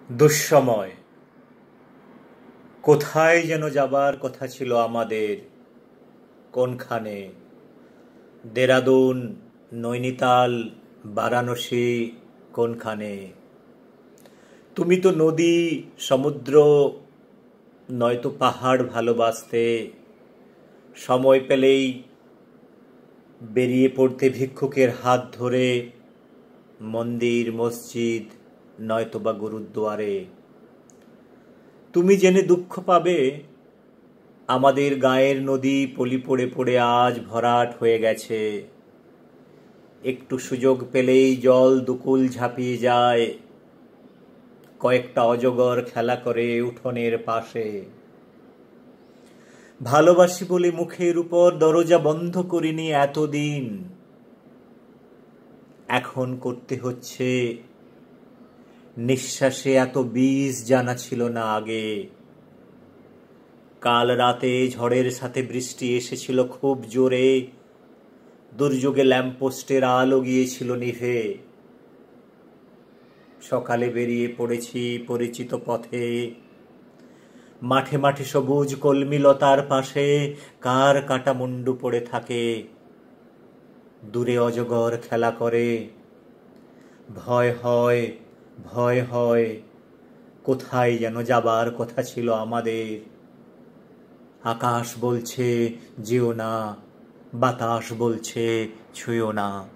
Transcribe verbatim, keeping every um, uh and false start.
দুঃসময়। কোথায় যেন যাবার কথা ছিল আমাদের, কোনখানে? দেরাদুন, নৈনিতাল, বারাণসী, কোনখানে? তুমি তো নদী, সমুদ্র, নয়তো পাহাড় ভালোবাসতে। সময় পেলেই বেরিয়ে পড়তে ভিক্ষুকের হাত ধরে মন্দির, মসজিদ, নয়তোবা গুরুদ্বারে। তুমি জেনে দুঃখ পাবে, আমাদের গায়ের নদী পলি পড়ে পড়ে আজ ভরাট হয়ে গেছে। একটু সুযোগ পেলেই জল দুকুল ঝাঁপিয়ে যায়, কয়েকটা অজগর খেলা করে উঠোনের পাশে। ভালোবাসি বলে মুখের উপর দরজা বন্ধ করিনি এতদিন, এখন করতে হচ্ছে। নিঃশ্বাসে এত বীজ জানা ছিল না আগে। কাল রাতে ঝড়ের সাথে বৃষ্টি এসেছিল খুব জোরে, দুর্যোগে ল্যাম্পপোস্টের আলো গিয়েছিল নিভে। সকালে বেরিয়ে পড়েছি পরিচিত পথে, মাঠে মাঠে সবুজ কলমিলতার পাশে কার কাটা মুন্ডু পড়ে থাকে। দূরে অজগর খেলা করে। ভয় হয়, ভয় হয়, কোথায় যেন যাবার কথা ছিল আমাদের। আকাশ বলছে যেও না, বাতাস বলছে ছুঁয়ো না।